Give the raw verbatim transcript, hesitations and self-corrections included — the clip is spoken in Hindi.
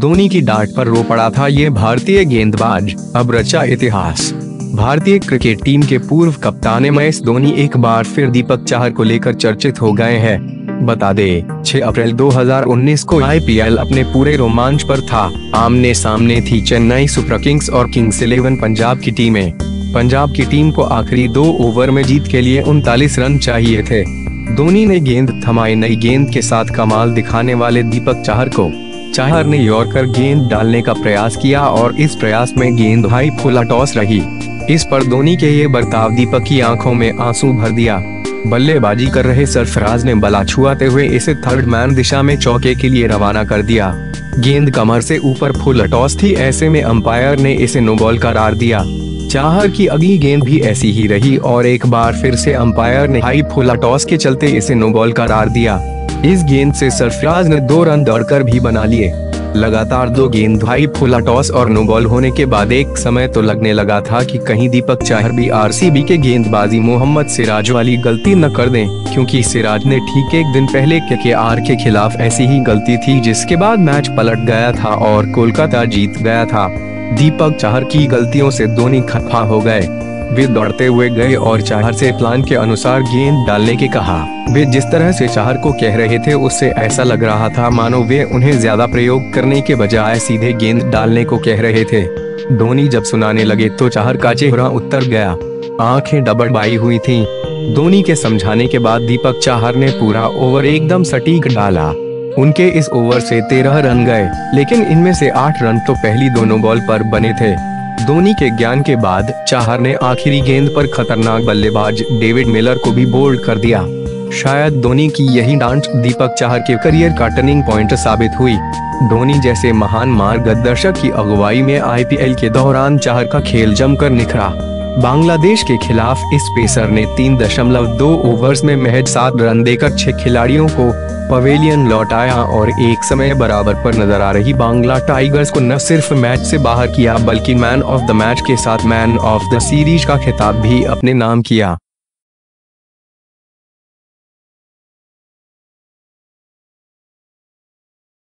धोनी की डांट पर रो पड़ा था ये भारतीय गेंदबाज, अब रचा इतिहास। भारतीय क्रिकेट टीम के पूर्व कप्तान एम एस धोनी एक बार फिर दीपक चाहर को लेकर चर्चित हो गए हैं। बता दें, छह अप्रैल दो हज़ार उन्नीस को आई पी एल अपने पूरे रोमांच पर था। आमने सामने थी चेन्नई सुपर किंग्स और किंग्स इलेवन पंजाब की टीमें। पंजाब की टीम को आखिरी दो ओवर में जीत के लिए उनतालीस रन चाहिए थे। धोनी ने गेंद थमाई। नई गेंद के साथ कमाल दिखाने वाले दीपक चाहर को चाहर ने यॉर्कर गेंद डालने का प्रयास किया और इस प्रयास में गेंद हाई फुला टॉस रही। इस पर धोनी के ये बर्ताव दीपक की आंखों में आंसू भर दिया। बल्लेबाजी कर रहे सरफराज ने बल्ला छुआते हुए इसे थर्ड मैन दिशा में चौके के लिए रवाना कर दिया। गेंद कमर से ऊपर फुल टॉस थी, ऐसे में अंपायर ने इसे नो बॉल करार दिया। चाहर की अगली गेंद भी ऐसी ही रही और एक बार फिर से अंपायर ने हाई फुला टॉस के चलते इसे नो बॉल करार दिया। इस गेंद से सरफराज ने दो रन दौड़कर भी बना लिए। लगातार दो गेंद हाई फुला टॉस और नो बॉल होने के बाद एक समय तो लगने लगा था कि कहीं दीपक चाहर भी आर सी बी के गेंदबाजी मोहम्मद सिराज वाली गलती न कर दें, क्योंकि सिराज ने ठीक एक दिन पहले के के आर के खिलाफ ऐसी ही गलती थी, जिसके बाद मैच पलट गया था और कोलकाता जीत गया था। दीपक चाहर की गलतियों से धोनी खफा हो गए। वे दौड़ते हुए गए और चाहर से प्लान के अनुसार गेंद डालने के कहा। वे जिस तरह से चाहर को कह रहे थे उससे ऐसा लग रहा था मानो वे उन्हें ज्यादा प्रयोग करने के बजाय सीधे गेंद डालने को कह रहे थे। धोनी जब सुनाने लगे तो चाहर का चेहरा उतर गया, आंखें डबडबाई हुई थीं। धोनी के समझाने के बाद दीपक चाहर ने पूरा ओवर एकदम सटीक डाला। उनके इस ओवर से तेरह रन गए, लेकिन इनमें से आठ रन तो पहली दोनों बॉल पर बने थे। धोनी के ज्ञान के बाद चाहर ने आखिरी गेंद पर खतरनाक बल्लेबाज डेविड मिलर को भी बोल्ड कर दिया। शायद धोनी की यही डांट दीपक चाहर के करियर का टर्निंग पॉइंट साबित हुई। धोनी जैसे महान मार्गदर्शक की अगुवाई में आई पी एल के दौरान चाहर का खेल जमकर निखरा। बांग्लादेश के खिलाफ इस पेसर ने तीन दशमलव दो ओवर्स में महज सात रन देकर छह खिलाड़ियों को पवेलियन लौटाया और एक समय बराबर पर नजर आ रही बांग्ला टाइगर्स को न सिर्फ मैच से बाहर किया बल्कि मैन ऑफ द मैच के साथ मैन ऑफ द सीरीज का खिताब भी अपने नाम किया।